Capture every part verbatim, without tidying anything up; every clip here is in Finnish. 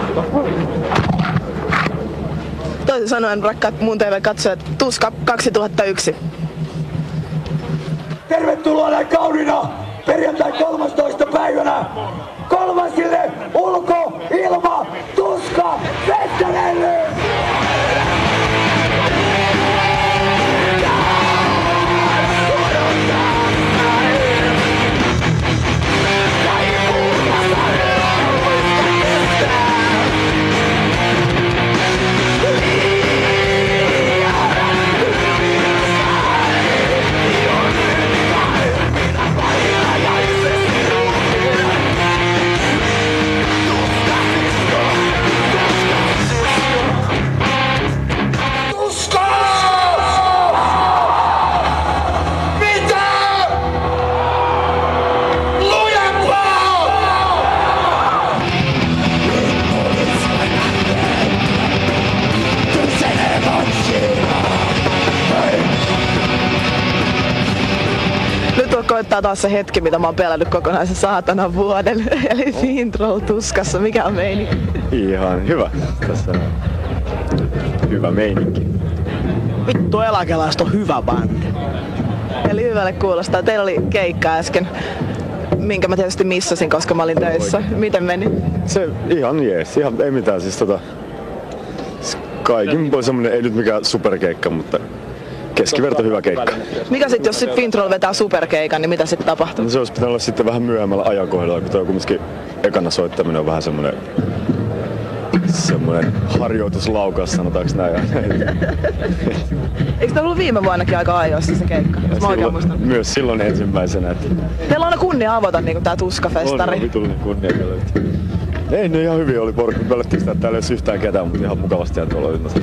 Toisin sanoen, rakkaat Muun T V-katsojat, Tuska kaksituhattayksi. Tervetuloa näin kauniina perjantai kolmastoista päivänä kolmasille ulko, ilma, tuska, festareille! Koittaa taas se hetki, mitä mä oon pelännyt kokonaisen saatanan vuoden. Eli Finntroll Tuskassa. Mikä on meininki? Ihan hyvä. Tässä on hyvä meininki. Vittu, Eläkeläiset on hyvä bändi. Eli hyvälle kuulostaa. Teillä oli keikka äsken, minkä mä tietysti missasin, koska mä olin töissä. Miten meni? Se ihan jees. Ihan ei mitään. Siis tota... Kaikin voi semmonen, ei nyt mikään superkeikka, mutta keskiverto hyvä keikka. Mikä sit, jos sit Finntroll vetää superkeikan, niin mitä sitten tapahtuu? No se olisi pitänyt olla sitten vähän myöhemmällä ajankohdalla, kun toi kumminkin ekana soittaminen on vähän semmonen semmonen harjoituslaukaus, sanotaanko näin. Eikö tää ollut viime vuonnakin aika ajoissa se keikka? Silloin, myös silloin ensimmäisenä. Että... Teillä on aina kunnia avata niinku tää Tuska-festari. On, on vitullinen kunnia kyllä. Ei, ne ihan hyvin oli porukka. Pelättiin sitä, että täällä ei olisi yhtään ketään, mutta ihan mukavasti ja tuolla ynnässä.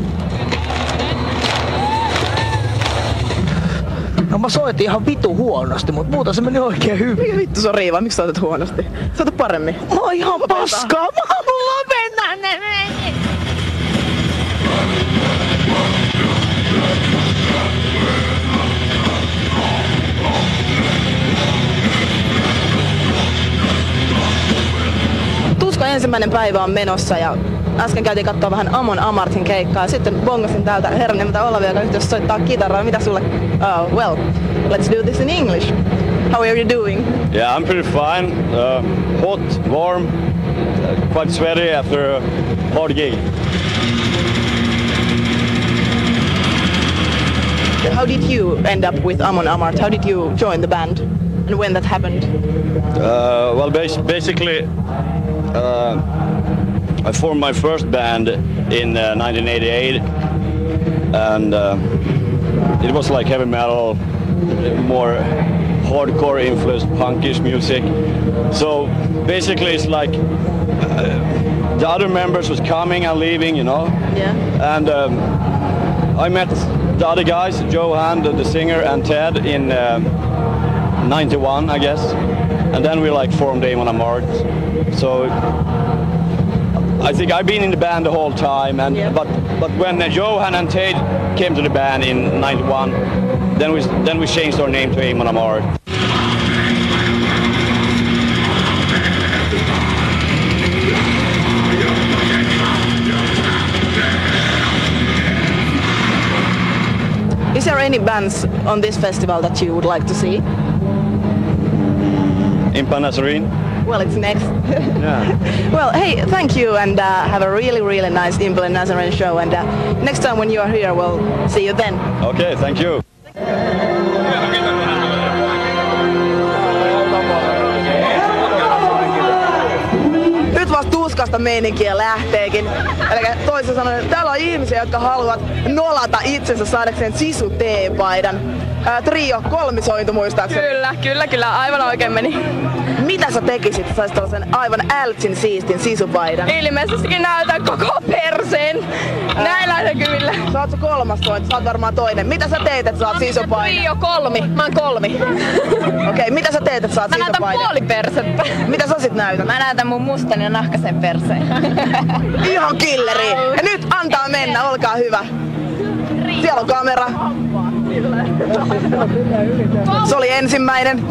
No mä soitin ihan vitu huonosti, mut muuta se meni oikein hyvin. Mikä vittu se on Riiva? Miksi soitat huonosti? Soita paremmin. Mä oon ihan paskaa. Mä haluun lopettaa ne meni. Tuska ensimmäinen päivä on menossa ja äsken käytiin katsoa vähän Amon Amartin keikkaa. Sitten bongasin täältä herran nimeltä Olavi, joka yhdessä soittaa kitaraa. Mitä sulle? Oh, well, let's do this in English. How are you doing? Yeah, I'm pretty fine. Uh, hot, warm, uh, quite sweaty after a hard gig. How did you end up with Amon Amart? How did you join the band? And when that happened? Uh, well, bas basically, uh, I formed my first band in uh, nineteen eighty-eight, and uh, it was like heavy metal, more hardcore influenced punkish music. So basically it's like uh, the other members was coming and leaving, you know. Yeah. And um, I met the other guys, Johan, the, the singer, and Ted in uh, ninety-one, I guess. And then we like formed Amon Amart. So I think I've been in the band the whole time, and yeah. but but when uh, Johan and Ted came to the band in ninety-one, then we then we changed our name to Amon Amart. Is there any bands on this festival that you would like to see? Impa Nazarene. Well, it's next. Yeah. Well, hey, thank you, and uh, have a really, really nice Impa Nazarene show. And uh, next time when you are here, we'll see you then. Okay, thank you. Nyt vasta Tuskasta meininkiä lähteekin. Eli toisin sanoen, täällä on ihmisiä, jotka haluavat nolata itsensä saadakseen Sisu T-paidan. Ää, trio kolmisointu muistaakseni. Kyllä, kyllä, kyllä. Aivan oikein meni. Mitä sä tekisit, että saisit tällaisen aivan ältsin siistin sisupaidan? Ilmeisestikin näytän koko perseen. Näillä kyllä. Sä oot se kolmas sointu, sä oot varmaan toinen. Mitä sä teet, että saat sisupaidan? Trio kolmi. Mä oon kolmi. Okei, okay, mitä sä teet, että saat Mä näytän sisupaidan? puolipersettä. Mitä sä sit näytät? Mä näytän mun mustan ja nahkasen perseen. Ihan killeri. Ja nyt antaa mennä, olkaa hyvä. Siellä on kamera. Se oli ensimmäinen.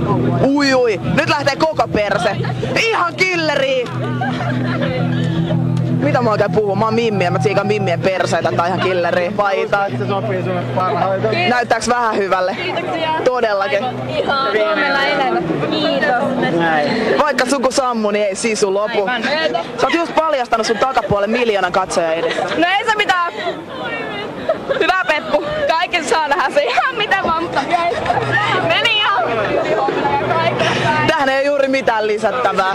Ui ui. Nyt lähtee koko perse. Ihan killeri. Mitä mä oikein puhun? Mä oon Mimmi ja mä tsiikan Mimmien perseitä tai ihan killeri paita. Se sopii sulle parhaiten. Näyttääks vähän hyvälle? Kiitoksia. Todellakin. Ihan Suomella elävä. Kiitos. Vaikka suku sammu, niin ei sisu lopu. Aivan. Sä oot just paljastanut sun takapuolen miljoonan katsoja edessä. No ei se mitään. Hyvä Peppu. Kaiken saa nähdä se ihan mitä vaan, mutta meni ihan. Tähän ei ole juuri mitään lisättävää.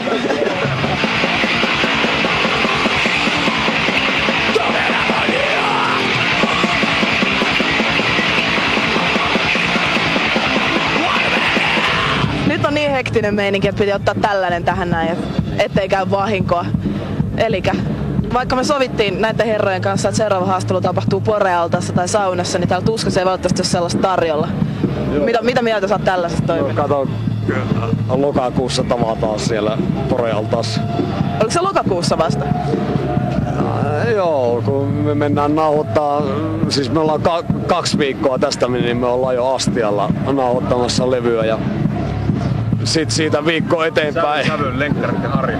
Nyt on niin hektinen meininki, että piti ottaa tällainen tähän näin, ettei käy vahinkoa. Elikkä vaikka me sovittiin näiden herrojen kanssa, että seuraava haastelu tapahtuu Porealtaassa tai saunassa, niin täällä Tuskassa ei välttämättä ole sellaista tarjolla. Mitä, mitä mieltä sä oot tällaisesta toiminnasta? Kato, lokakuussa tavataan siellä Porealtaassa. Oliko se lokakuussa vasta? Äh, joo, kun me mennään nauhoittaa, siis me ollaan ka- kaksi viikkoa tästä, niin me ollaan jo Astialla nauhoittamassa levyä ja sit siitä viikko eteenpäin. Sävyn, lenkkarit ja Harja.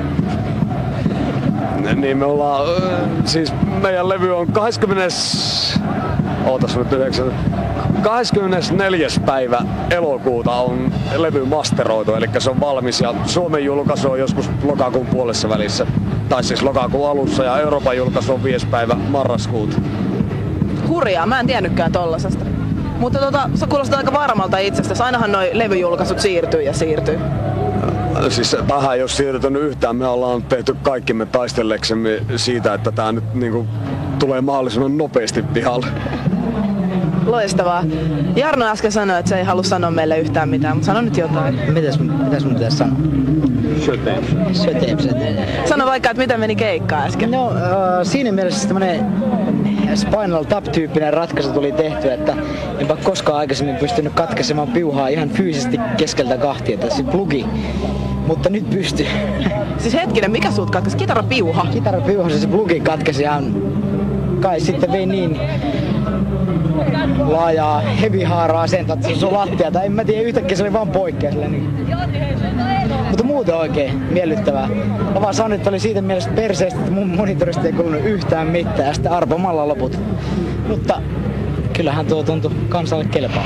Niin me ollaan, siis meidän levy on kahdeskymmenes Ootas nyt yhdeksän. kahdeskymmenesneljäs päivä elokuuta on levy masteroitu, eli se on valmis ja Suomen julkaisu on joskus lokakuun puolessa välissä. Tai siis lokakuun alussa ja Euroopan julkaisu on viides päivä marraskuuta. Hurjaa, mä en tiennytkään tollasesta. Mutta tota, se kuulostaa aika varmalta itsestäsi. Ainahan noi levyjulkaisut siirtyy ja siirtyy. Siis tähän ei ole siirtynyt yhtään. Me ollaan tehty kaikkimme taistelleksemme siitä, että tää nyt niinku tulee mahdollisimman nopeasti pihalle. Loistavaa. Jarno äsken sanoi, että se ei halua sanoa meille yhtään mitään, mutta sano nyt jotain. Mitäs, mitäs mun pitäisi sanoa? Söteep. Söteep, söteep. Sano vaikka, että miten meni keikka äsken. No uh, siinä mielessä tämmönen Spinal Tap-tyyppinen ratkaisu tuli tehty, että enpä koskaan aikaisemmin pystynyt katkaisemaan piuhaa ihan fyysisesti keskeltä kahtia, että se plugi. Mutta nyt pystyy. Siis hetkinen, mikä sut katkesi? Kitarapiuha? Kitarapiuha, se plugi katkesi ihan kai sitten vei niin laajaa hevihaaraa sen, että se on lattiaa. En mä tiedä, yhtäkkiä se oli vaan poikkea sillä niin. Mutta muuten oikein miellyttävää. Mä vaan sanoin, että oli siitä mielestä perseestä, että mun monitorista ei kuulunut yhtään mitään ja sitten arpomalla loput. Mutta kyllähän tuo tuntui kansalle kelpaa.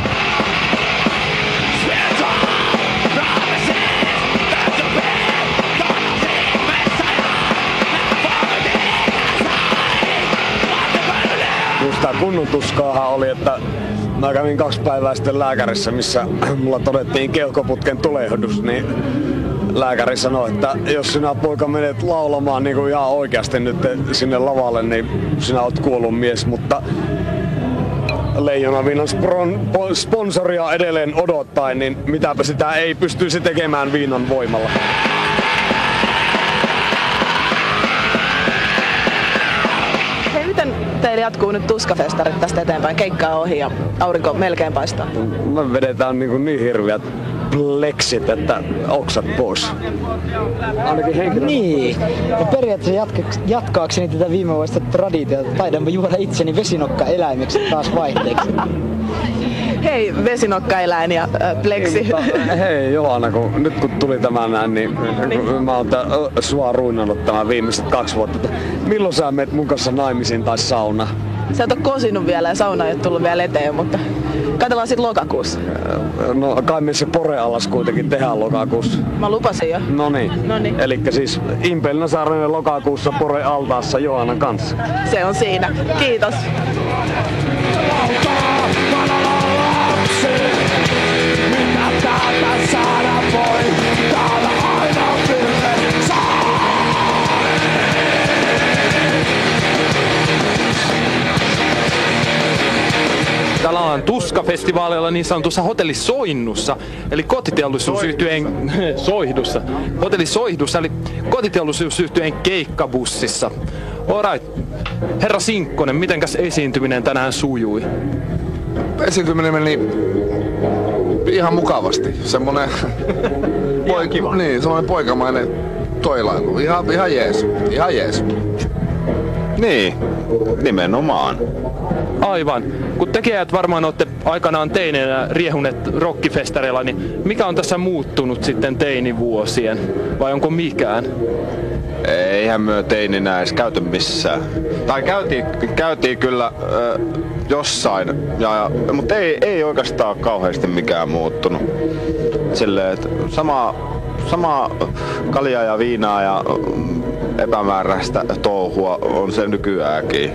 Sitä kunnon tuskaahan oli, että mä kävin kaksi päivää sitten lääkärissä, missä mulla todettiin keuhkoputken tulehdus, niin lääkäri sanoi, että jos sinä poika menet laulamaan niin kuin ihan oikeasti nyt sinne lavalle, niin sinä oot kuollut mies, mutta Leijonaviinan sponsoria edelleen odottaen, niin mitäpä sitä ei pystyisi tekemään viinan voimalla. Miten teillä jatkuu nyt Tuskafestarit tästä eteenpäin? Keikka on ohi ja aurinko melkein paistaa. Me vedetään niin, niin hirviät pleksit, että oksat pois. Ainakin henkilö. Niin. Ja periaatteessa jatka- jatkaakseni tätä viime vuodesta traditiota taidanpa juoda itseni vesinokkaeläimeksi taas vaihteeksi. Hei, vesinokkaeläin ja äh, pleksi. Hei, mutta, hei Johanna, kun, nyt kun tuli tämä näin, niin, niin. mä oon tää, sua ruinannut tämän viimeiset kaksi vuotta. Että milloin sä menet mun kanssa naimisiin tai sauna? Sä et oo kosinut vielä ja sauna ei oo tullut vielä eteen, mutta katsellaan sit lokakuussa. No kai me se Porealas kuitenkin tehdään lokakuussa. Mä lupasin jo. Noniin. Noniin. Elikkä siis Impelina Saarinen lokakuussa Porealtaassa Johannan kanssa. Se on siinä. Kiitos. Täällä ollaan Tuska-festivaalilla niin sanotussa Hotelli Soinnussa, eli kotiteollisuusyhtyeen Soihdussa. Hotelli Soihdussa, eli kotiteollisuusyhtyeen keikkabussissa. Alright. Herra Sinkkonen, mitenkäs esiintyminen tänään sujui? Esiintyminen meni ihan mukavasti. Semmonen poik- niin, semmonen poikamainen toilailu. Ihan, ihan jees. Ihan jees. Niin, nimenomaan. Aivan. Kun tekijät varmaan olette aikanaan teineenä riehuneet rockifestareilla, niin mikä on tässä muuttunut sitten teinivuosien? Vai onko mikään? Eihän myö teininä edes käyty missään. Tai käytiin, käytiin kyllä ö, jossain, ja, ja, mutta ei, ei oikeastaan kauheasti mikään muuttunut. Silleen, että sama, sama kaljaa ja viinaa ja epämääräistä touhua on se nykyäänkin.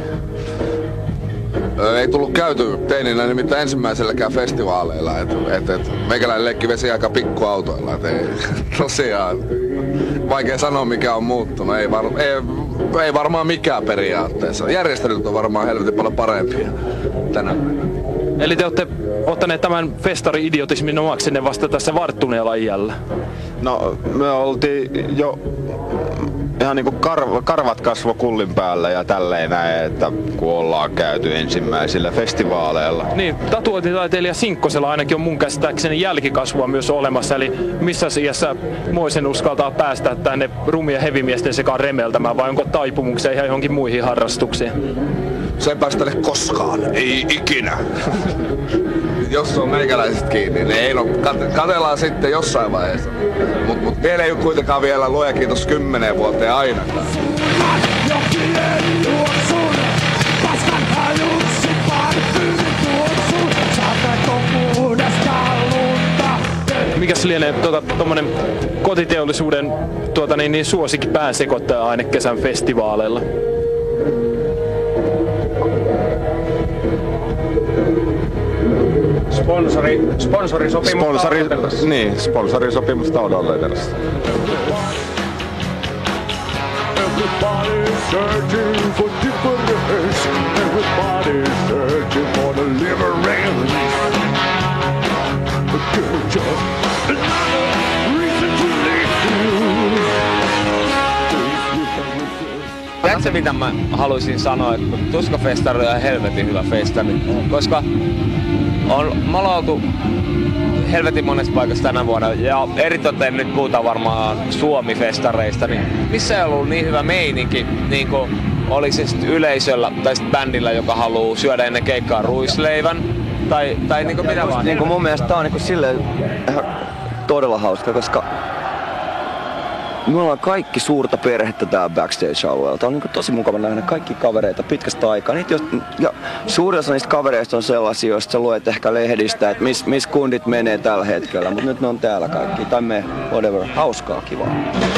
Ei tullut käyty teininä nimittäin ensimmäiselläkään festivaaleilla. Et, et, et, meikäläinen leikki vesi aika pikkuautoilla. Et ei, tosiaan, vaikea sanoa mikä on muuttunut. Ei, var, ei, ei varmaan mikään periaatteessa. Järjestelyt on varmaan helvetin paljon parempia tänä päivänä. Eli te olette ottaneet tämän festari-idiotismin omaksenne vasta tässä varttuneella iällä? No, me oltiin jo ihan niinku karv- karvat kasvo kullin päällä ja tälleen näin, että kun ollaan käyty ensimmäisillä festivaaleilla. Niin, tatuointitaiteilija Sinkkosella ainakin on mun käsittääkseni jälkikasvua myös olemassa, eli missä iässä Moisen uskaltaa päästä tänne rumia hevimiesten sekaan remeltämään, vai onko taipumuksia ihan johonkin muihin harrastuksiin? Se ei päästä koskaan, ei ikinä. Jos on meikäläiset kiinni, niin ei no, katsellaan sitten jossain vaiheessa. Mut, mut vielä ei ole kuitenkaan vielä, luoja kiitos, kymmeneen vuoteen ainakaan. Mikäs lienee tuota, tommonen kotiteollisuuden tuota, niin, niin suosikki päänsekoittaja aine kesän festivaaleilla? Sponsori, sponsorisopimusta Sponsori, odotellessa. niin, sponsorisopimusta odotellessa. Everybody's searching for difference. Everybody's searching for deliverance. But you're just another reason to live. Tiedätkö mitä mä haluaisin sanoa, että Tuska-festari on ihan helvetin hyvä festari, koska on, me ollaan oltu helvetin monessa paikassa tänä vuonna ja eritoten nyt puhutaan varmaan Suomi-festareista, niin missä ei ollut niin hyvä meininki, niin kuin oli se sitten yleisöllä tai sitten bändillä, joka haluaa syödä ennen keikkaa ruisleivän tai, tai niin kuin mitä vaan. Niin kuin mun mielestä tää on niin kuin silleen ihan todella hauska, koska me ollaan kaikki suurta perhettä täällä backstage-alueella. Tää on niin kuin tosi mukava nähdä kaikki kavereita pitkästä aikaa. Niitä jos, ja suurin osa niistä kavereista on sellaisia, joista sä luet ehkä lehdistä, että missä mis kundit menee tällä hetkellä. Mutta nyt ne on täällä kaikki. Tai me, whatever. Hauskaa, kivaa.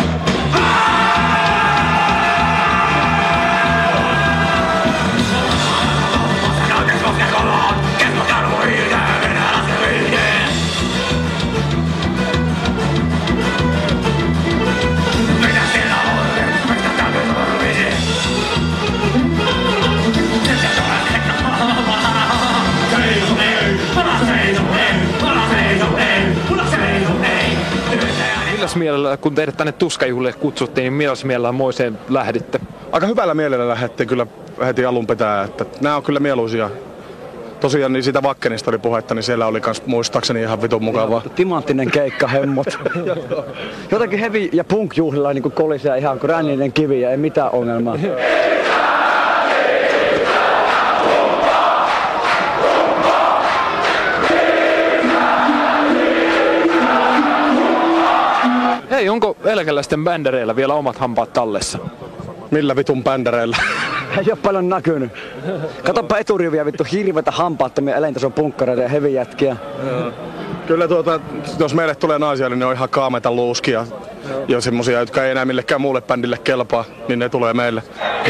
Milläs mielellä, kun teidät tänne Tuskajuhlille kutsuttiin, niin milläs mielellä Moiseen lähditte? Aika hyvällä mielellä lähdettiin kyllä heti alun pitää, että nämä on kyllä mieluisia. Tosiaan niin siitä Vakkenista oli puhetta, niin siellä oli kans muistaakseni ihan vitun mukavaa. Timanttinen keikka, hemmot. Jotenkin heavy ja punk-juhlilla niin kolisee ihan kuin ränninen kivi ja ei mitään ongelmaa. Hei, onko eläkeläisten bändereillä vielä omat hampaat tallessa? Millä vitun bändereillä? Ei oo paljon näkynyt. Katoppa eturiviä vittu hirveitä hampaattomia elintason punkkareita ja hevijätkiä. Kyllä tuota, jos meille tulee naisia, niin ne on ihan kaameita luuskia. Ja semmosia, jotka ei enää millekään muulle bändille kelpaa, niin ne tulee meille.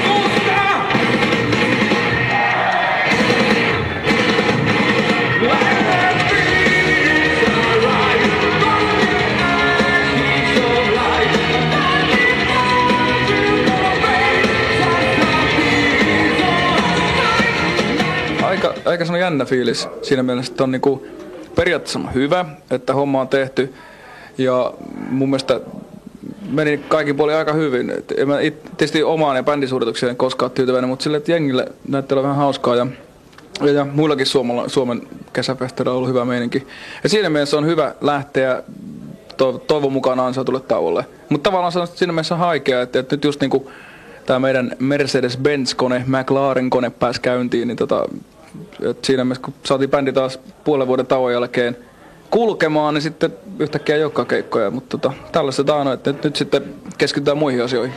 Aika, aika sellainen jännä fiilis siinä mielessä, että on niinku periaatteessa on hyvä, että homma on tehty ja mun mielestä meni kaikin puolin aika hyvin. Et en mä it, tietysti omaan ja bändisuoritukseen en koskaan tyytyväinen, mutta sille, että jengille näyttää olla vähän hauskaa ja, ja, ja muillakin Suomella, Suomen kesäfestareilla on ollut hyvä meininki. Ja siinä mielessä on hyvä lähteä to, toivon mukaan ansatulle tauolle. Mutta tavallaan se on siinä mielessä haikea, että, että nyt just niinku tämä meidän Mercedes-Benz-kone, McLaren-kone pääsi käyntiin, niin tota, siinä mielessä kun saatiin bändi taas puolen vuoden tauon jälkeen kulkemaan, niin sitten yhtäkkiä ei olekaan keikkoja, mutta tota, tällaista on, että nyt, nyt sitten keskitytään muihin asioihin.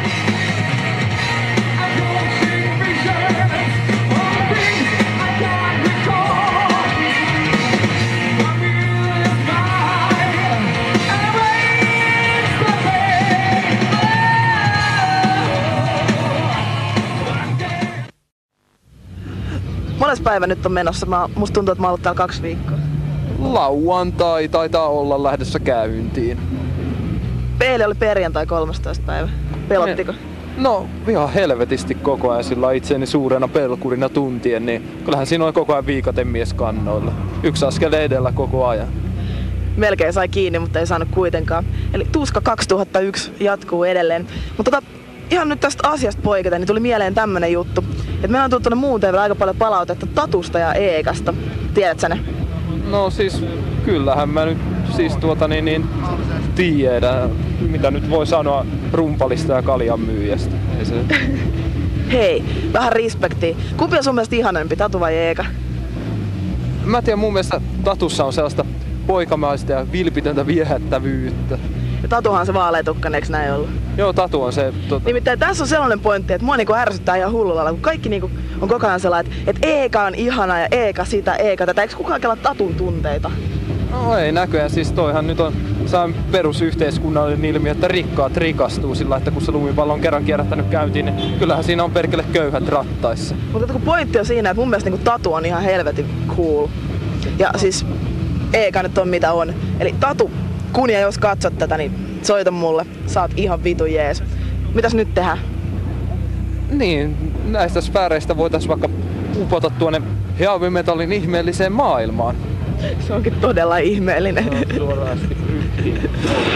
Mones päivä nyt on menossa? Mä, musta tuntuu, että mä oon ollut täällä kaksi viikkoa. Lauantai taitaa olla lähdössä käyntiin. Eilen oli perjantai kolmastoista päivä. Pelottiko? No ihan helvetisti koko ajan sillä itseäni suurena pelkurina tuntien, niin kyllähän siinä on koko ajan viikaten mies kannoilla. Yksi askel edellä koko ajan. Melkein sai kiinni, mutta ei saanut kuitenkaan. Eli Tuska kaksituhattayksi jatkuu edelleen. Mutta tota, ihan nyt tästä asiasta poiketen, niin tuli mieleen tämmönen juttu. Että meillä on tullut tuonne muun T V:lle aika paljon palautetta Tatusta ja Eekasta. Tiedät sä ne? No siis kyllähän mä nyt siis tuota niin, niin tiedän, mitä nyt voi sanoa rumpalista ja kaljan myyjästä. Ei se... Hei, vähän respektiä. Kumpi on sun mielestä ihanempi, Tatu vai Eeka? Mä tiedän, mun mielestä Tatussa on sellaista poikamaista ja vilpitöntä viehättävyyttä. Ja Tatuhan on se vaaleatukkainen, eikö näin ollut? Joo, Tatu on se. Tota... Nimittäin tässä on sellainen pointti, että mua niinku ärsyttää ihan hullulla, kun kaikki niinku on koko ajan sellainen, että, että Eeka on ihana ja Eeka sitä, Eeka tätä. Eikö kukaan kelaa Tatun tunteita? No ei näköjään, siis toihan nyt on saan perusyhteiskunnallinen ilmiö, että rikkaat rikastuu sillä, että kun se lumipallo on kerran kierrättänyt käyntiin, niin kyllähän siinä on perkele köyhät rattaissa. Mutta kun pointti on siinä, että mun mielestä niinku Tatu on ihan helvetin cool. Ja siis Eeka nyt on mitä on. Eli Tatu, kun ja jos katsot tätä, niin soita mulle. Sä oot ihan vitun jees. Mitäs nyt tehdään? Niin, näistä sfääreistä voitais vaikka upota tuonne heavy metallin ihmeelliseen maailmaan. Se onkin todella ihmeellinen. No, suorasti ryhtiin.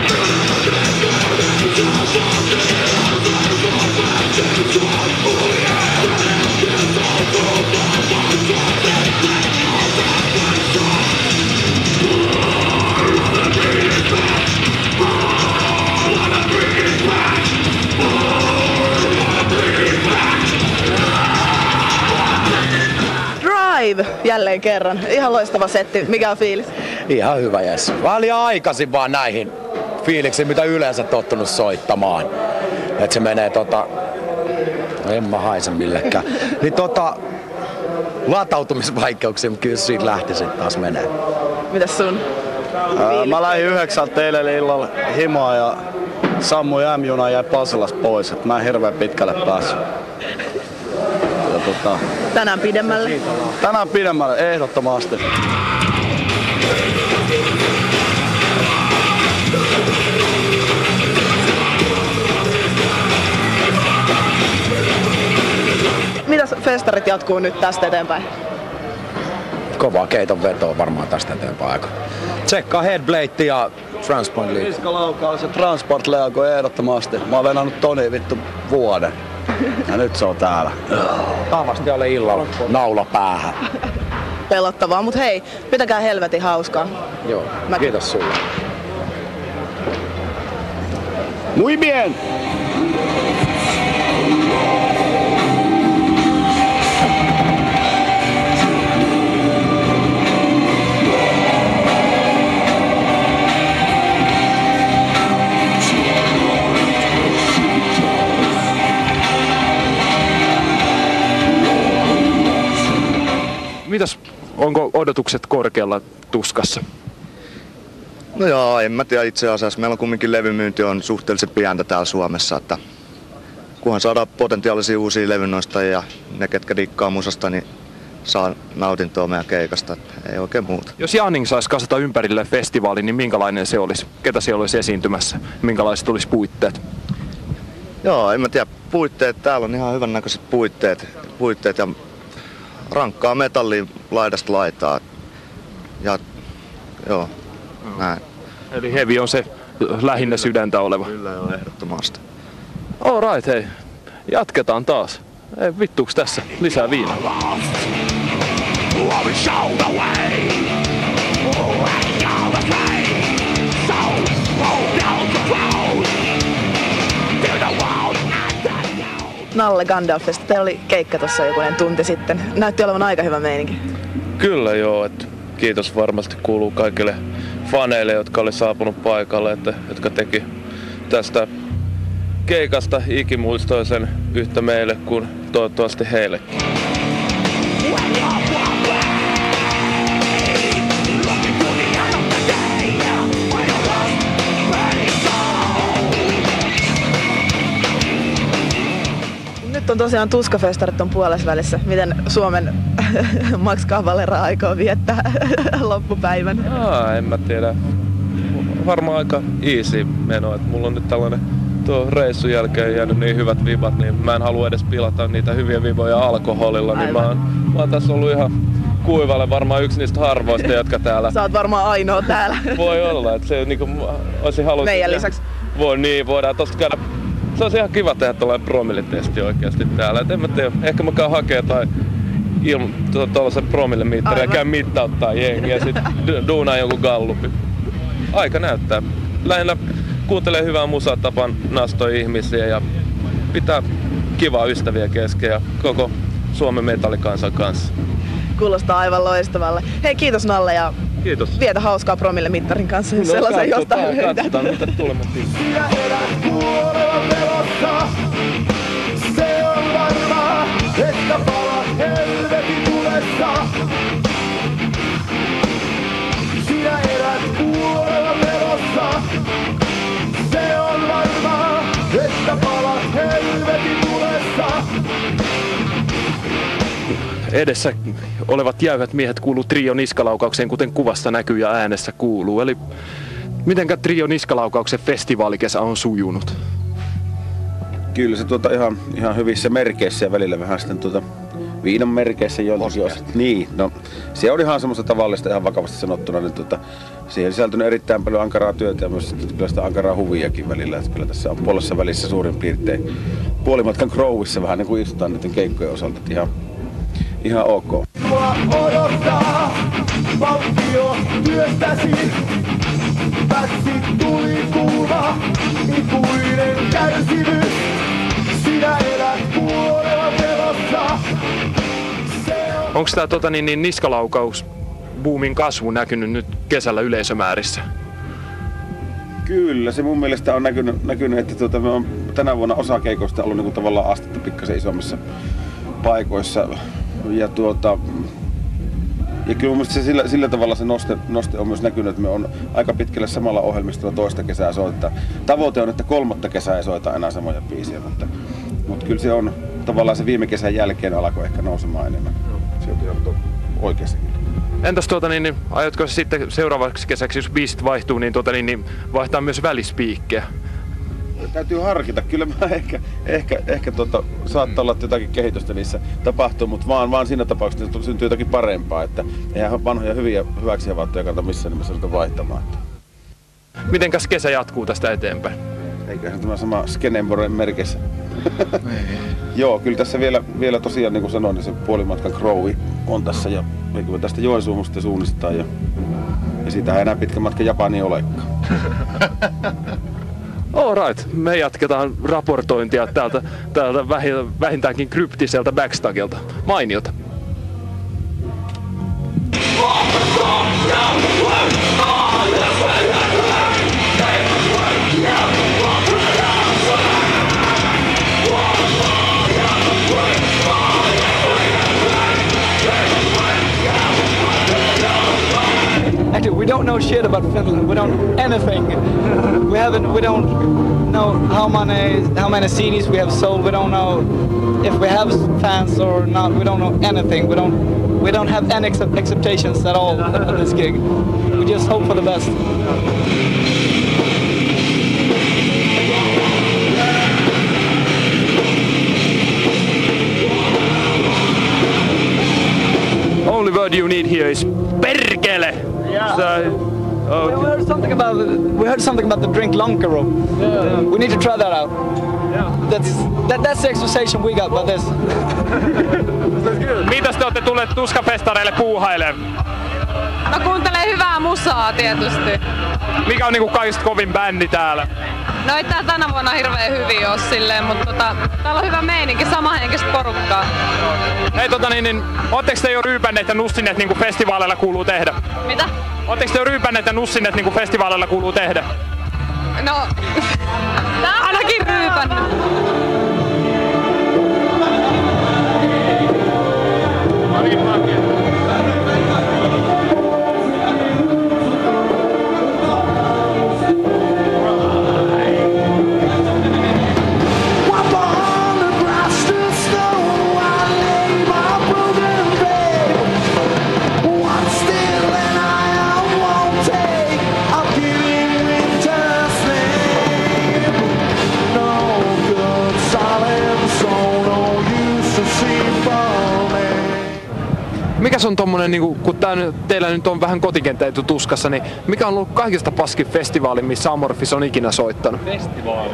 Drive jälleen kerran. Ihan loistava setti. Mikä on fiilis? Ihan hyvä, jes. Vähän liian aikaisin vaan näihin fiiliksiin, mitä yleensä tottunut soittamaan. Et se menee tota... En mä haise millekään. Niin tota... Latautumisvaikeuksia, mutta kyllä siitä lähtisin taas menee. Mitäs sun? Ää, mä lähdin yhdeksältä eilen illalla himaa ja Sammu ja M-juna jäi Pasilasta pois. Et mä en hirveän pitkälle päässyt. Ja tota... Tänään pidemmälle? Tänään pidemmälle, ehdottomasti. Mitäs festarit jatkuu nyt tästä eteenpäin? Kovaa keiton vetoa varmaan tästä eteenpäin aika. Tsekkaa Headblade ja Transport League. Niskalaukaus ja Transport League ehdottomasti. Mä oon venannut Toni vittu vuoden. Ja nyt se on täällä. Taavasti ole illalla naula päähän. Pelottavaa, mut hei, pitäkää helvetin hauskaa. Joo, Mä... kiitos sulle. Muy bien! Mitäs, onko odotukset korkealla Tuskassa? No joo, en mä tiedä itse asiassa. Meillä on kumminkin levymyynti on suhteellisen pientä täällä Suomessa, että kunhan saadaan potentiaalisia uusia levynoistajia ja ne, ketkä dikkaa musasta, niin saa nautintoa meidän keikasta. Ei oikein muuta. Jos Janning saisi kasata ympärille festivaali, niin minkälainen se olisi? Ketä siellä olisi esiintymässä? Minkälaiset olisi puitteet? Joo, en mä tiedä. Puitteet. Täällä on ihan hyvän näköiset puitteet. puitteet ja rankkaa metallia laidasta laitaa. Ja joo, näin. Eli heavy on se lähinnä sydäntä oleva. Kyllä joo, ehdottomasti. All right, hei. Jatketaan taas. Ei vittuuks tässä? Lisää viinaa. Nalle Gandalfista. Teillä oli keikka tuossa jokunen tunti sitten. Näytti olevan aika hyvä meininki. Kyllä joo, että kiitos varmasti kuuluu kaikille faneille, jotka oli saapunut paikalle, että, jotka teki tästä keikasta ikimuistoisen yhtä meille kuin toivottavasti heillekin. Nyt on tosiaan Tuskafestarit on puolesvälissä. Miten Suomen Max Cavalera aikoo viettää loppupäivän? Aa, en mä tiedä. Varmaan aika easy meno. Et mulla on nyt tällainen tuo reissun jälkeen jäänyt niin hyvät vibat, niin mä en halua edes pilata niitä hyviä viboja alkoholilla. Niin mä, oon, mä oon tässä ollut ihan kuivalle varmaan yksi niistä harvoista, jotka täällä... Sä oot varmaan ainoa täällä. Voi olla, että se niinku olisin halunnut... Meidän lisäksi. Voi niin, voidaan tosta käydä... Se olisi ihan kiva tehdä tällainen promillitesti oikeasti täällä. Et en mä tiedä, ehkä mä käyn hakee tai ilman tuollaisen promillemittarin ja käyn mittauttaa jengiä ja sit duunaan jonkun gallupi. Aika näyttää. Lähinnä kuuntelee hyvää musaa, tapaan nastoi ihmisiä ja pitää kivaa ystäviä kesken ja koko Suomen metallikansan kanssa. Kuulostaa aivan loistavalle. Hei, kiitos Nalle ja kiitos. Vietä hauskaa promillemittarin kanssa, jos no, sellaisen jostain löydät. Katsotaan, mitä tulemattiin. Sinä elät kuoleva pelossa. Se on varmaa, että palat helvetin tulessa. Sinä elät kuoleva pelossa. Se on varmaa, että palat helvetin tulessa. Edessä olevat jäyhät miehet kuuluu Trio Niskalaukaukseen, kuten kuvasta näkyy ja äänessä kuuluu. Eli mitenkä Trio Niskalaukauksen festivaalikesä on sujunut? Kyllä se tuota ihan, ihan hyvissä merkeissä ja välillä vähän sitten tuota viinan merkeissä joiltakin osin. Niin, no se on ihan semmoista tavallista ihan vakavasti sanottuna. Niin tuota, siihen sisältynyt erittäin paljon ankaraa työtä ja myös kyllä sitä ankaraa huviakin välillä. Että kyllä tässä on puolessa välissä suurin piirtein puolimatkan Crowissa vähän niin kuin istutaan niiden keikkojen osalta. Että ihan, ihan ok. Mua odottaa valtio työstäsi. Pätsi tuli kuuma, ikuinen kärsimys. Sinä elät kuoleva pelossa. Onko tämä tota, niin, niin, niskalaukaus boomin kasvu näkynyt nyt kesällä yleisömäärissä? Kyllä, se mun mielestä on näkynyt, näkynyt että tuota, me on tänä vuonna osa keikoista ollut niin kuin tavallaan astetta pikkasen isommissa paikoissa. Ja, tuota, ja kyllä mun mielestä se sillä, sillä tavalla se noste, noste on myös näkynyt, että me on aika pitkälle samalla ohjelmistolla toista kesää soittaa. Tavoite on, että kolmatta kesää ei soita enää samoja biisejä, mutta, mutta kyllä se on tavallaan se viime kesän jälkeen alkoi ehkä nousemaan enemmän. Se on ihan oikeasti. Entäs tuota, niin, niin, aiotko sitten seuraavaksi kesäksi, jos biisit vaihtuu, niin, tuota, niin, niin vaihtaa myös välispiikkejä? Täytyy harkita. Kyllä mä ehkä, ehkä, ehkä tuota, saattaa olla jotakin kehitystä niissä tapahtuu, mutta vaan, vaan siinä tapauksessa syntyy jotakin parempaa. Että eihän vanhoja hyviä hyväksi havaittuja kannata missään nimessä ruveta vaihtamaan. Mitenkäs kesä jatkuu tästä eteenpäin? Eiköhän tämä sama Skenemboren merkissä. Joo, kyllä tässä vielä, vielä tosiaan niin kuin sanoin, niin se puolimatkan Crowi on tässä ja me tästä Joensuuhun sitten suunnistetaan ja, ja siitähän ei enää pitkä matka Japaniin olekaan. Alright, me jatketaan raportointia täältä, täältä vähintäänkin kryptiseltä backstagelta. Mainiota. Actually, we don't know shit about Finland. We don't know anything. We haven't. We don't know how many how many C Ds we have sold. We don't know if we have fans or not. We don't know anything. We don't. We don't have any accept expectations at all at this gig. We just hope for the best. Only word you need here is perkele. Yeah. So, okay. We heard something about we heard something about the drink Lonkero. Yeah. We need to try that out. Yeah. That's that, that's the association we got about this. Mitäs te olette tulleet Tuskafestareille puuhailemaan? No kuuntelee hyvää musaa tietysti. Mikä on niinku kaikista kovin bändi täällä? No ei tää tänä vuonna hirveän hyvin oo silleen, mutta tota, täällä on hyvä meininki, samahenkistä porukkaa. Hei tota niin, niin ootteko te jo ryypänneet ja nussineet niinku festivaaleilla kuuluu tehdä? Mitä? Ootteko te jo ryypänneet ja nussineet niinku festivaaleilla kuuluu tehdä? No, ainakin ryypännyt. Mikäs on tommonen, niinku, kun tää, teillä nyt on vähän kotikenttä tuskassa, niin mikä on ollut kaikista paskin festivaali, missä Amorphis on ikinä soittanut? Festivaali?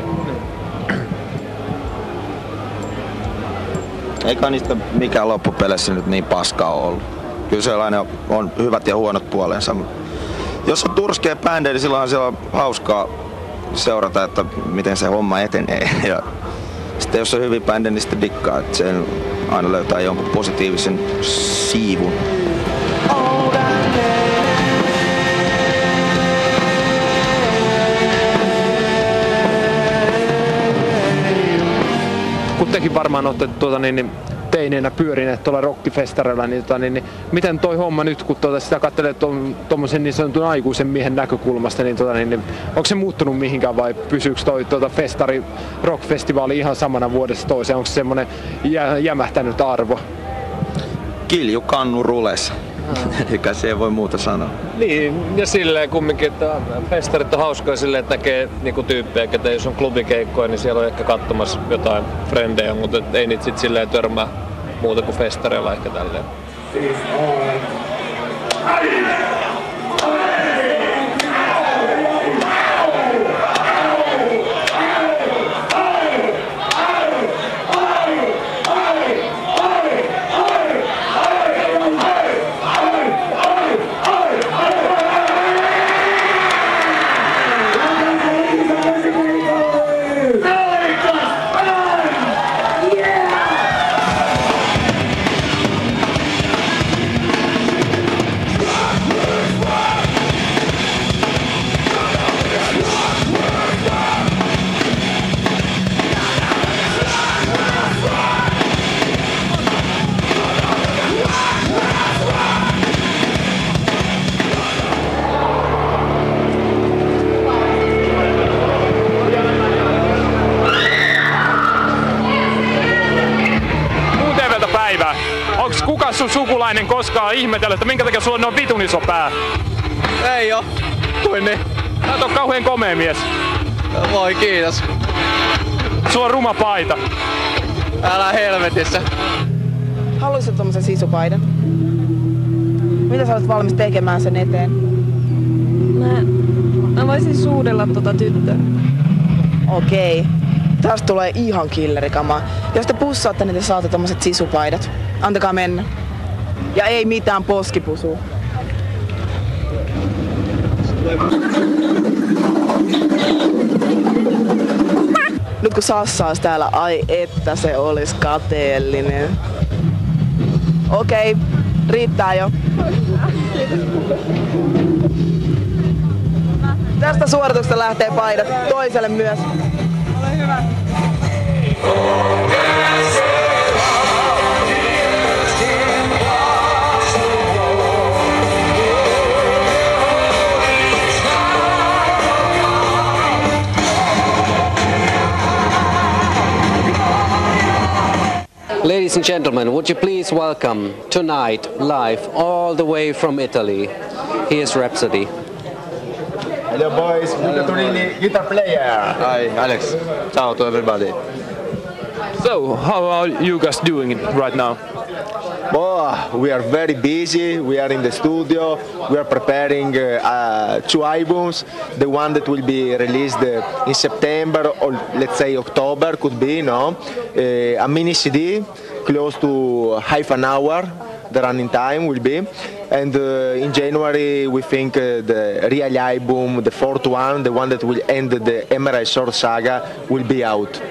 Eikä niistä mikään loppupeleissä nyt niin paskaa ole ollut. Kyllä sellainen on hyvät ja huonot puolensa. Jos on turskea bändejä, niin silloinhan siellä on hauskaa seurata, että miten se homma etenee. Ja sitten jos on hyvin bändejä, niin sitten dikkaa, että sen aina löytää jonkun positiivisen siivun. Kun tekin varmaan olette tuota, niin, niin, teineenä pyörineet tuolla rockifestareilla, niin, tuota, niin, niin miten toi homma nyt, kun tuota, sitä katselee tuommoisen niin sanotun aikuisen miehen näkökulmasta, niin, tuota, niin, niin onko se muuttunut mihinkään vai pysyykö toi tuota, festari rockfestivaali ihan samana vuodesta toiseen? Onko se semmoinen jä, jämähtänyt arvo? Kilju kannu rules. Eikä se ei voi muuta sanoa. Niin, ja silleen kumminkin, että festarit on hauskoja silleen, että näkee niinku tyyppejä, että jos on klubikeikkoja, niin siellä on ehkä katsomassa jotain frendejä, mutta ei niitä sit silleen törmää muuta kuin festareilla ehkä tälleen. Onks kuka sun sukulainen koskaan ihmetellyt, että minkä takia sulla on noin vitun iso pää? Ei oo. Kuin niin. Sä oot kauhean komea mies. Voi kiitos. Sulla on ruma paita. Älä helvetissä. Haluaisit tommosen sisupaidan? Mitä sä olet valmis tekemään sen eteen? Mä, mä voisin suudella tota tyttöä. Okei. Tästä tulee ihan killerikamaa. Jos te pussaatte, niin te saatte tommoset sisupaidat. Antakaa mennä. Ja ei mitään poskipusua. Nyt kun Sassa olisi täällä, ai että se olisi kateellinen. Okei, riittää jo. Tästä suorituksesta lähtee paidat toiselle myös. Ole hyvä. Ladies and gentlemen, would you please welcome tonight live all the way from Italy. Here's Rhapsody. Hello boys, Luca Turilli, guitar player. Hi, Alex. Ciao to everybody. So, how are you guys doing right now? Oh, we are very busy. We are in the studio. We are preparing uh, uh, two albums. The one that will be released uh, in September or let's say October could be, no? Uh, a mini C D, close to half an hour. The running time will be, and uh, in January we think uh, the real album, the fourth one, the one that will end the Emerald Sword saga, will be out.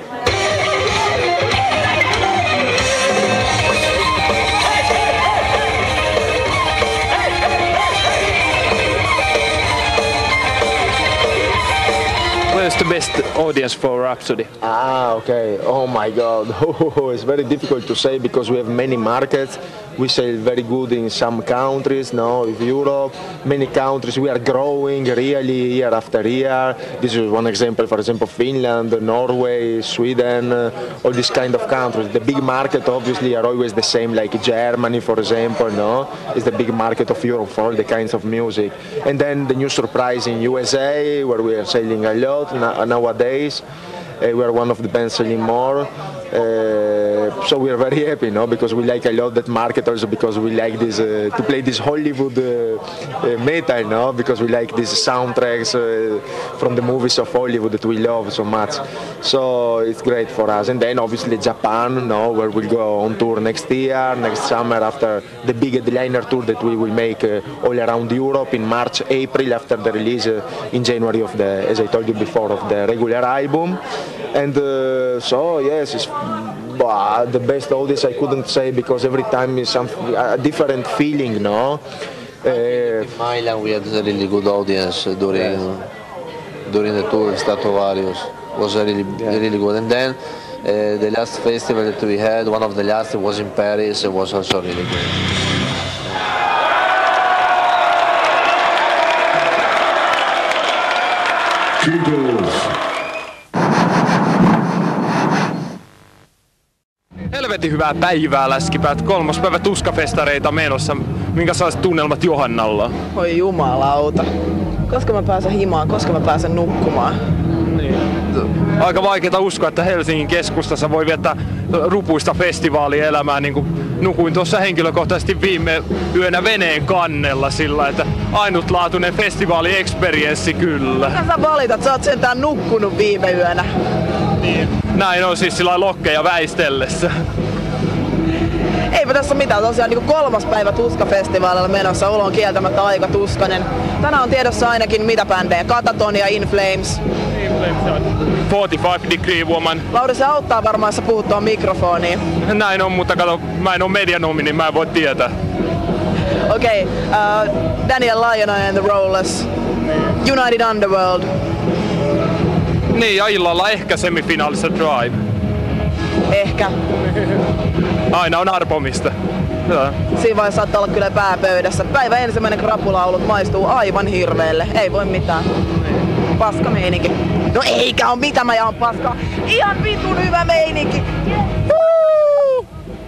best audience for Rhapsody? Ah, okay. Oh my God. Oh, it's very difficult to say because we have many markets. We sell very good in some countries, no, in Europe, many countries. We are growing really year after year. This is one example, for example, Finland, Norway, Sweden, uh, all these kind of countries. The big market obviously are always the same, like Germany, for example, no, is the big market of Europe for all the kinds of music. And then the new surprise in U S A, where we are selling a lot na- nowadays. Uh, we are one of the bands selling more. Uh, so we are very happy, no? Because we like a lot that market also because we like this uh, to play this Hollywood uh, uh, metal, no? Because we like these soundtracks uh, from the movies of Hollywood that we love so much. So it's great for us. And then obviously Japan, no? Where we'll go on tour next year, next summer after the big headliner tour that we will make uh, all around Europe in March, April after the release uh, in January of the, as I told you before, of the regular album. And uh, so yes, it's uh, the best audience I couldn't say because every time is some a different feeling, no. Uh, in Milan we had a really good audience during yes. during the tour. Stratovarius was really yeah. really good, and then uh, the last festival that we had, one of the last, was in Paris. It was also really good. Helvetin hyvää päivää, läskipäät. Kolmas päivä tuskafestareita menossa. Minkälaiset tunnelmat Johannalla? Oi jumalauta. Koska mä pääsen himaan, koska mä pääsen nukkumaan. Niin. Aika vaikeaa uskoa, että Helsingin keskustassa voi viettää rupuista festivaalielämää. Niin kuin nukuin tuossa henkilökohtaisesti viime yönä veneen kannella sillä, että ainutlaatuinen festivaali-experienssi kyllä. Mitä sä valitat? Sä oot sentään nukkunut viime yönä. Niin. Näin on siis sillä lokkeja väistellessä. Eipä tässä mitään, tosiaan niin kolmas päivä Tuska-festivaalilla menossa, olo on kieltämättä aika tuskainen. Tänään on tiedossa ainakin mitä bändejä, Kataton ja In Flames. In Flames on forty-five Degree Woman. Lauri, se auttaa varmaan, jos sä puhut tuohon mikrofoniin. Näin on, mutta kato, mä en oo medianomi, niin mä en voi tietää. Okei, okay, uh, Daniel Lionel and the Rollers, United Underworld. Niin, ja illalla ehkä semifinaalissa Drive. Ehkä. Aina on arpomista. Ja. Siinä vaiheessa saattaa olla kyllä pääpöydässä. Päivä ensimmäinen krapulaulut maistuu aivan hirveelle. Ei voi mitään. Paska meininki. No eikä oo mitä mä jaan paskaa. Ihan vitun hyvä meininki. Woo!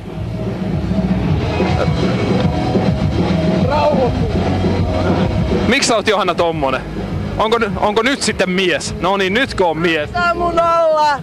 Rauhoittu. Miksi sä oot Johanna tommonen? Onko, onko nyt sitten mies? No niin, nytkö on mies? Tää mun olla!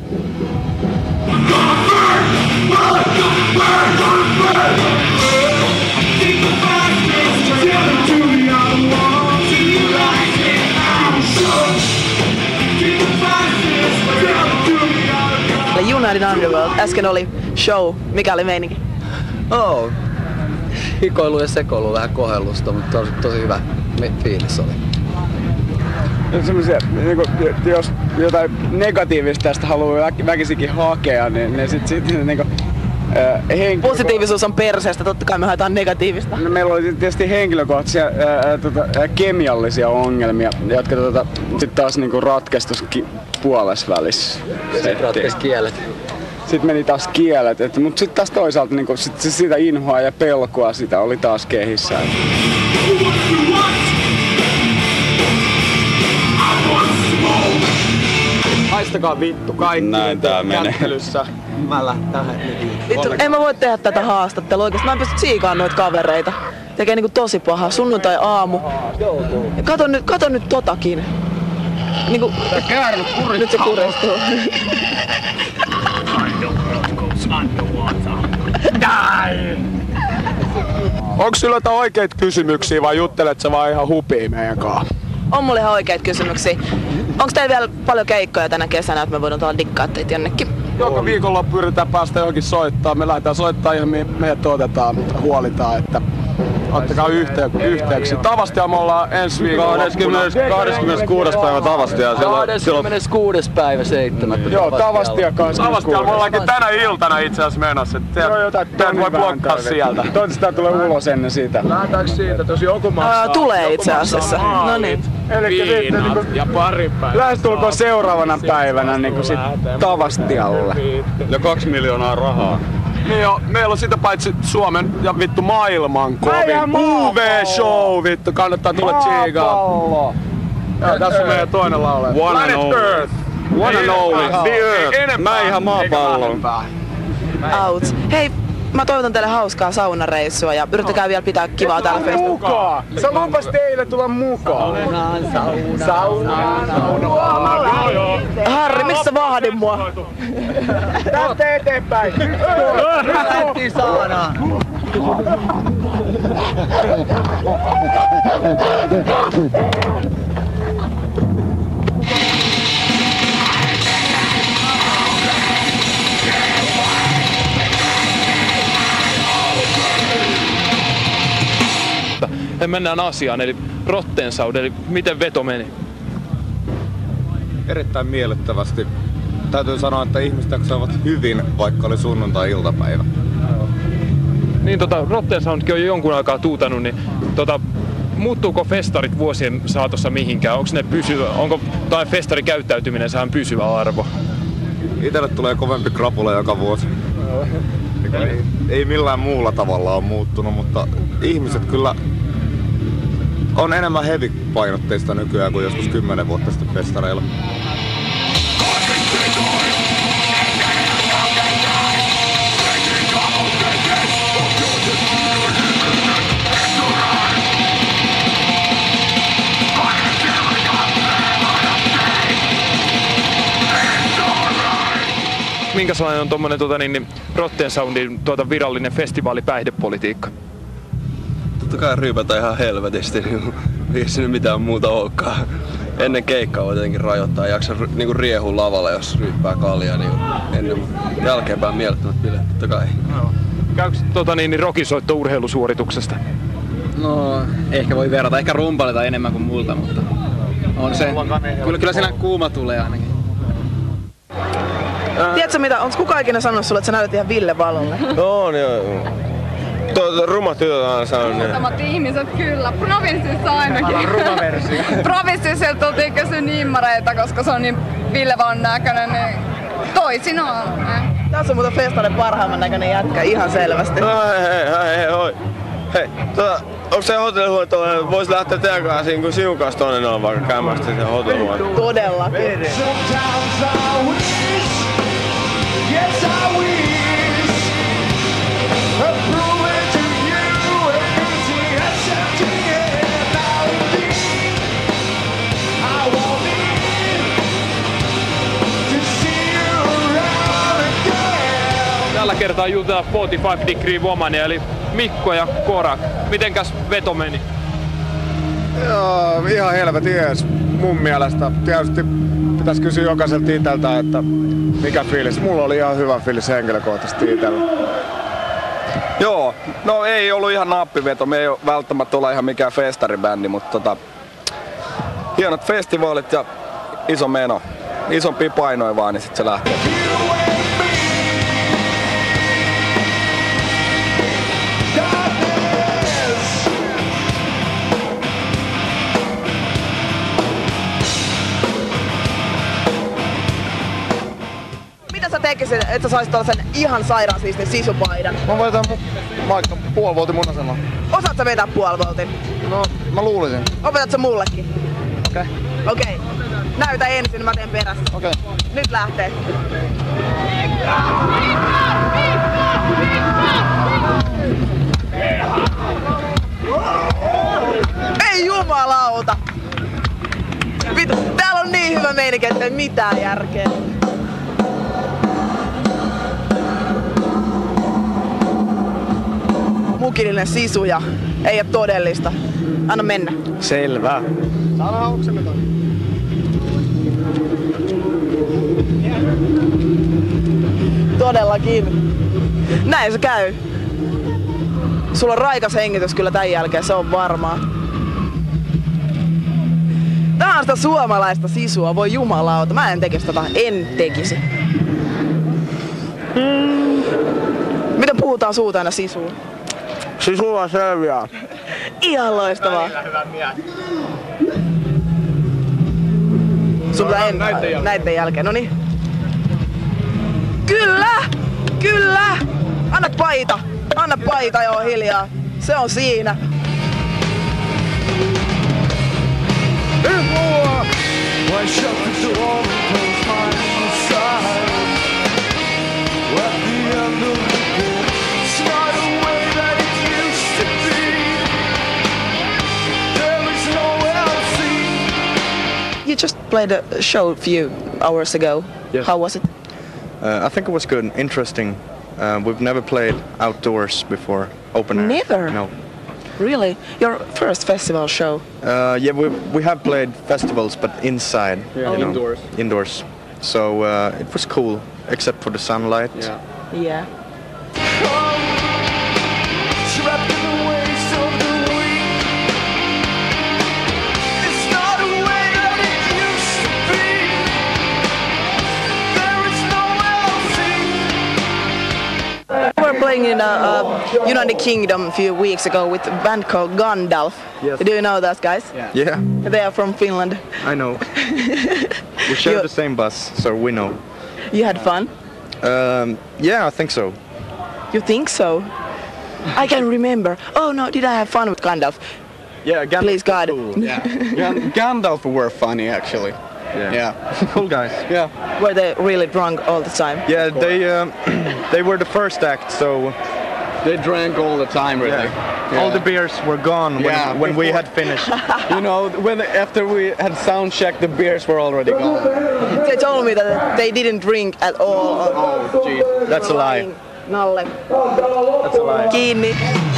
United Underworld. Äsken oli show. Mikä oli meininki? Oh. Hikoilu ja sekoilu, vähän kohellusta, mutta tosi, tosi hyvä fiilis oli. Semmoisia, niin jos jotain negatiivista tästä haluaa väkisikin hakea, niin, niin sitten sit, niin äh, henkilöko- Positiivisuus on perseestä, totta kai me haetaan negatiivista. No, meillä oli tietysti henkilökohtaisia ää, tota, ää, kemiallisia ongelmia, jotka tota, sitten taas niinku ratkaistus ki- puolesvälissä. Sitten ratkaisi kielet. Sitten meni taas kielet, et, mutta sitten taas toisaalta niinku, sit, sitä inhoa ja pelkoa sitä oli taas kehissä. Haistakaa vittu kaikki. Näin tää menee. Kättelyssä. Mä lähtän. Vittu, en mä voi tehdä tätä haastattelua oikeesti. Mä en pysty tsiikaan noita kavereita. Tekee niinku tosi pahaa. Sunnuntai aamu. Ja kato nyt, kato nyt totakin. Niinku... Nyt se kuristuu. Onks sulla jotain oikeita kysymyksiä vai juttelet sä vaan ihan hupii meidän kanssa? On mulle ihan oikeita kysymyksiä. Onks teillä vielä paljon keikkoja tänä kesänä, että me voidaan tuolla dikkaa teitä jonnekin? Joka viikonloppu yritetään päästä johonkin soittaa. Me lähdetään soittaa ihan me, meidät otetaan, huolitaan, että Ottakaa yhtey- yhteyksiä. Tavastia me ollaan ensi viikolla. kahdeskymmeneskuudes päivä Tavastia. kahdeskymmeneskuudes päivä seitsemättä. Joo, Tavastia Tavastia me ollaankin tänä iltana itse asiassa menossa. Joo, jotain voi blokkaa sieltä. Toivottavasti sitä tulee ulos ennen sitä. Lähdetäänkö siitä, että jos joku maksaa? Ää, tulee itse asiassa. No niin. Viinat ja pari päivää. Lähestulkoon seuraavana päivänä niin sit Tavastialle. Ja kaksi miljoonaa rahaa. Niin jo, meillä on sitä paitsi Suomen ja vittu maailman kovin U V-show, vittu, kannattaa tulla tsiigaan. Ja tässä on meidän toinen laulaja. One and Planet only. Earth. One and only. The Earth. Mä ihan maapallon. Out. Hei, mä toivotan teille hauskaa saunareissua ja yrittäkää vielä pitää kivaa täällä festillä. Mukaan! Sä lupas teille tulla mukaan. Saunaan, saunaan, saunaan. Harri, missä vahdin mua? Tästä eteenpäin. Lähti saunaan. Mennään asiaan, eli Rottensaud, eli miten veto meni? Erittäin miellyttävästi. Täytyy sanoa, että ihmiset jaksoivat hyvin, vaikka oli sunnuntai-iltapäivä. Niin tota, Rottensaudkin on jo jonkun aikaa tuutanut, niin tota, muuttuuko festarit vuosien saatossa mihinkään? Onko ne pysyvä, onko tai festarikäyttäytyminen sehän pysyvä arvo? Itelle tulee kovempi krapula joka vuosi. Ei, ei millään muulla tavalla ole muuttunut, mutta ihmiset kyllä on enemmän heavy-painotteista nykyään kuin joskus kymmenen vuotta sitten festareilla. Minkälainen on tuommoinen tuota, niin, niin, Rottensaudin tuota, virallinen festivaalipäihdepolitiikka? Totta kai ryypätään ihan helvetisti, niin ei siinä mitään muuta olekaan. Ennen keikkaa voi jotenkin rajoittaa, ei jaksa niinku riehua lavalle, jos ryyppää kaljaa, niin ennen jälkeenpäin mielettömät bileet, totta kai. No. Käykö tota, niin, niin rokisoitto urheilusuorituksesta? No, ehkä voi verrata, ehkä rumpalita enemmän kuin multa, mutta on se, kyllä, kyllä siinä kuuma tulee ainakin. Tiedätkö mitä, onko kukaan ikinä sanonut sulle, että sä näytät ihan Ville Valolle? No, joo. Tuo rumat tytöt on aina sanonut. Muutamat ihmiset kyllä, provinssissa ainakin. Rumaversio. Provinssissa tultiin kysyä nimmareita, koska se on niin Ville Valon näköinen, niin toisinaan. Tässä on muuten festarin parhaimman näköinen jätkä, ihan selvästi. No hei, hei, hei, hei, hei, tota, onko se hotellihuone, vois lähteä teidän kanssa, kun sinun kanssa tonne noin vaikka käymästä se hotellihuone? Todellakin. Yes, I wish. Prove it to you and busy accepting it. Now indeed, I want it to see you around again. Tällä kertaa jutellaan neljäkymmentäviisi Degree Womania, eli Mikko ja Korak. Mitenkäs veto meni? Joo, ihan helvetin jees mun mielestä. Tietysti pitäisi kysyä jokaiselta itseltä, että mikä fiilis. Mulla oli ihan hyvä fiilis henkilökohtaisesti itsellä. Joo, no ei ollut ihan nappiveto, me ei ole välttämättä olla ihan mikään festaribändi, mutta tota, hienot festivaalit ja iso meno. Isompi painoja vaan, niin sit se lähtee. Mitä sä tekisit, että sä saisit tällaisen ihan sairaan siistin sisupaidan? Mä voitan vaikka puolivoltin munasella. Osaat sä vetää puolivoltin? No, mä luulisin. Opetat sä mullekin? Okei. Okay. Okei. Okay. Näytä ensin, mä teen perässä. Okei. Okay. Nyt lähtee. Ei jumalauta! Vittu, täällä on niin hyvä meininki, ettei mitään järkeä. Mukillinen sisu ja ei ole todellista. Anna mennä. Selvä. Saadaan oksemme toi. Todellakin. Näin se käy. Sulla on raikas hengitys kyllä tän jälkeen, se on varmaa. Tää on sitä suomalaista sisua, voi jumalauta. Mä en tekisi tota, en tekisi. Mm. Miten puhutaan suu täynnä sisua? Sisua selviää. Ihan loistavaa. Sun pitää en, näitten jälkeen. Näitten jälkeen, noniin. Kyllä! Kyllä! Anna paita! Anna paita joo hiljaa. Se on siinä. You just played a show a few hours ago. Yes. How was it? Uh, I think it was good, interesting. Uh, we've never played outdoors before, open air. Never? No. Really? Your first festival show? Uh, yeah, we we have played festivals, but inside. Yeah, you know, indoors. Indoors. So uh, it was cool, except for the sunlight. Yeah. Yeah. We were playing in uh, uh, United Kingdom a few weeks ago with a band called Gandalf. Yes. Do you know those guys? Yeah. Yeah. They are from Finland. I know. We share You- the same bus, so we know. You had fun? Um, yeah, I think so. You think so? I can remember. Oh no, did I have fun with Gandalf? Yeah, Gandalf. Please God. Yeah. Gan- Gandalf were funny actually. Yeah. Yeah. Cool guys. Yeah. Were they really drunk all the time? Yeah, they um, they were the first act, so they drank all the time, really. Yeah. All the beers were gone when, Yeah, when we before- had finished. You know, when after we had sound check, the beers were already gone. They told me that they didn't drink at all. Oh, jeez. That's a lie. Nalle. That's a lie. Kiinni.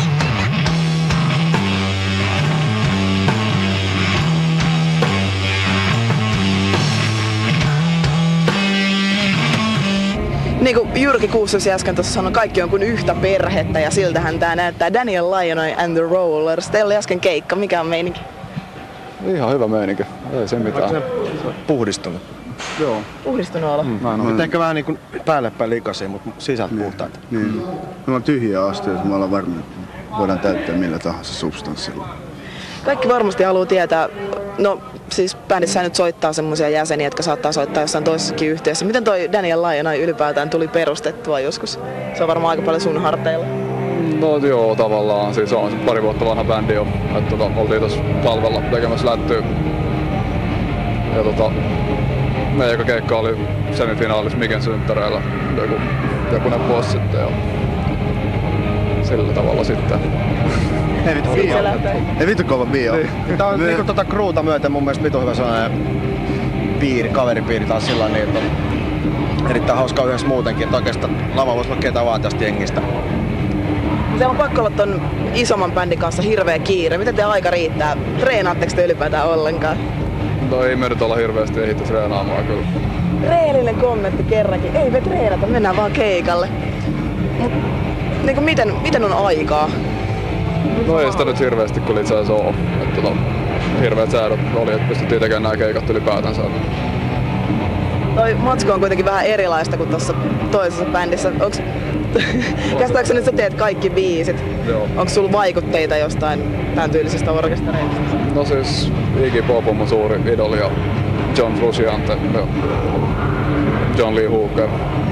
Niin kuin Jyrki Kuusiosi äsken tuossa sanoi, kaikki on kuin yhtä perhettä ja siltähän tää näyttää. Daniel Lionel and the Rollers. Teillä oli äsken keikka, mikä on meininki? Ihan hyvä meininki, ei se mitään. Puhdistunut. Joo. Puhdistunut olo. Mm, näin on. Nyt ehkä vähän niin kuin päälle päin likaisia, mutta sisältä puhtaita. Niin. Me on tyhjiä asteita, me ollaan varma, että voidaan täyttää millä tahansa substanssilla. Kaikki varmasti haluaa tietää, no siis bändissä nyt soittaa semmoisia jäseniä, jotka saattaa soittaa jossain toisessakin yhteydessä. Miten toi Daniel Lionel ylipäätään tuli perustettua joskus? Se on varmaan aika paljon sun harteilla. No joo, tavallaan. Siis on pari vuotta vanha bändi jo. Että tota, oltiin tuossa talvella tekemässä lättyä. Ja tota, meidän eka keikka oli semifinaalissa Miken synttäreillä joku, jokunen vuosi sitten. Ja sillä tavalla sitten. Ei vittu Siitä Vio. lähtee. Ei vittu kova Vio. Tää on niinku tota Kruuta myöten mun mielestä vittu hyvä sellainen piiri, kaveripiiri taas sillä niin, että on erittäin hauskaa yhdessä muutenkin, että oikeastaan lava voisi olla ketä vaan tästä jengistä. Se on pakko olla ton isomman bändin kanssa hirveä kiire. Miten te aika riittää? Treenaatteko te ylipäätään ollenkaan? No ei me nyt olla hirveästi ehditty treenaamaan kyllä. Reellinen kommentti kerrankin. Ei me treenata, mennään vaan keikalle. Mut, niin miten, miten on aikaa? No ei sitä nyt hirveästi kyllä itse asiassa oo. Että tota, hirveät säädöt oli, että pystyttiin tekemään nämä keikat ylipäätänsä. Toi matsko on kuitenkin vähän erilaista kuin tuossa toisessa bändissä. Onks, käsittääkseni sä teet kaikki biisit? Joo. Onko sulla vaikutteita jostain tämän tyylisestä orkestereista? No siis Iggy Pop on mun suuri idoli ja John Frusciante ja John Lee Hooker.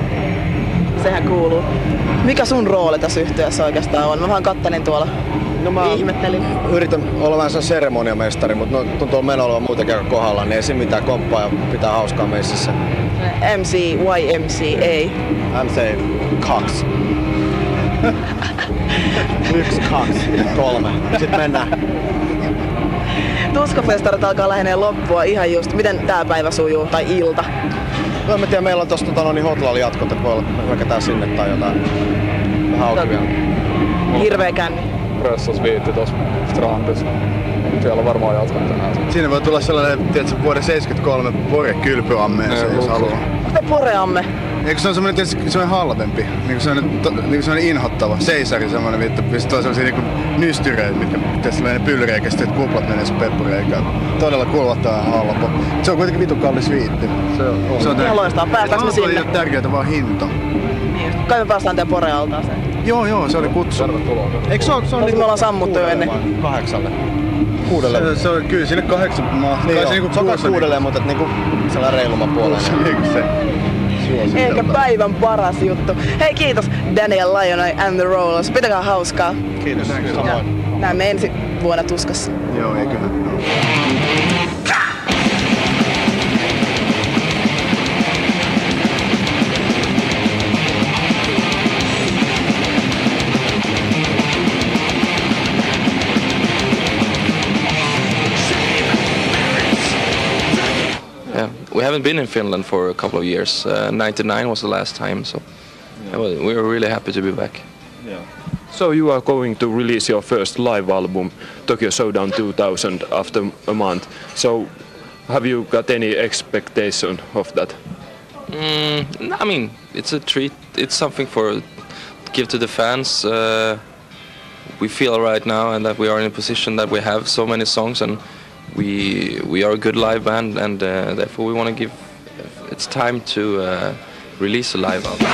Sehän kuuluu. Mikä sun rooli tässä yhtyeessä oikeastaan on? Mä vähän kattelin tuolla. No mä ihmettelin. Yritän olla vähän sellainen seremoniamestari, mutta no, tuntuu meno olevan muutenkin aika kohdalla, niin ei se mitään komppaa ja pitää hauskaa messissä. M C, Y M C A. M C kaksi. Yksi, kaksi, kolme. Sitten mennään. Tuskafestarit alkaa lähenee loppua ihan just. Miten tää päivä sujuu tai ilta? No en mä tiedä, meillä on tossa tota, niin Hotlalla jatkot, että voi olla hyökätään sinne tai jotain. Vähän auki vielä. Hirveä känni. Pressas viitti tossa Strandissa. Siellä on varmaan jatkat tänään. Siinä voi tulla sellainen, tiedätkö, vuoden seitsemänkymmentäkolme Pore kylpyamme, jos haluaa. Onko te Poreamme? Eikö se on semmoinen tietysti semmoinen halvempi, niinku semmoinen, to, niinku semmoinen inhottava, seisari semmoinen vittu, mistä on semmoisia niinku nystyreitä, mitkä pitäisi mennä pyllyreikä, sitten kuplat menee sun peppureikään. Todella kuulottaa halpa. Se on kuitenkin vittu kallis viitti. Se on, se on ihan loistaa. Päästäänkö me sinne? Ei ole tärkeää, vaan hinta. Niin. Kai me päästään teidän Pore-altaaseen. Joo, joo, se oli kutsu. Eikö se on, se on niin me ollaan sammuttu jo ennen? Kahdeksalle. Kuudelle. Se, se on kyllä sinne kahdeksan mahtuu. Niin, se, niinku se on kai kuudelle, mutta niinku sellainen reilumman puolella. Se niinku se. Eikä päivän paras juttu. Hei, kiitos Daniel Lionel and the Rollers. Pitäkää hauskaa. Kiitos. Samoin. Näemme ensi vuonna Tuskassa. Joo, eiköhän. Yeah, we haven't been in Finland for a couple of years. Uh, ninety-nine was the last time, so yeah. well, we were really happy to be back. Yeah. So you are going to release your first live album, Tokyo Showdown two thousand, after a month. So have you got any expectation of that? Mm, I mean, it's a treat. It's something for give to the fans. Uh, we feel right now, and that we are in a position that we have so many songs, and we we are a good live band, and uh, therefore we want to give. It's time to uh, release a live album.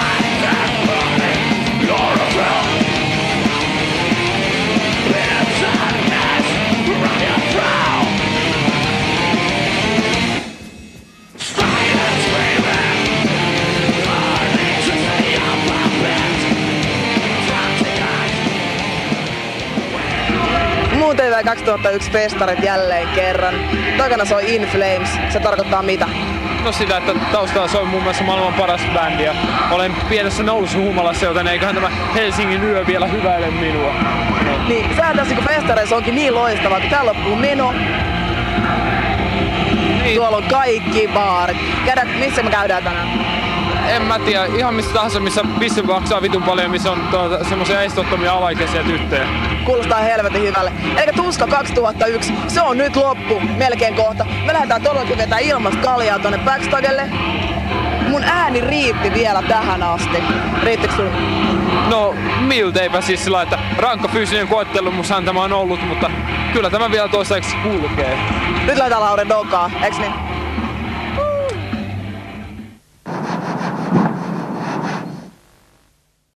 T V kaksituhattayksi festarit jälleen kerran. Takana soi In Flames. Se tarkoittaa mitä? No sitä, että taustalla soi mun mielestä maailman paras bändi ja olen pienessä nousuhumalassa, joten eiköhän tämä Helsingin yö vielä hyväile minua. No. Niin, sehän tässä kun festareissa onkin niin loistavaa, kun täällä loppuu meno. Niin. Tuolla on kaikki baarit. Käydään, missä me käydään tänään? En mä tiedä, ihan missä tahansa, missä pisse maksaa vitun paljon, missä on tuota, semmoisia estottomia alaikäisiä tyttöjä. Kuulostaa helvetin hyvälle. Eli Tuska kaksituhattayksi, se on nyt loppu, melkein kohta. Me lähdetään todellakin vetää ilmasta kaljaa tonne backstagelle. Mun ääni riitti vielä tähän asti. Riittikö sun? No milteipä siis sillä, että rankka fyysinen koettelumushan tämä on ollut, mutta kyllä tämä vielä toistaiseksi kulkee. Nyt lähdetään Lauri Dokaa, eiks niin?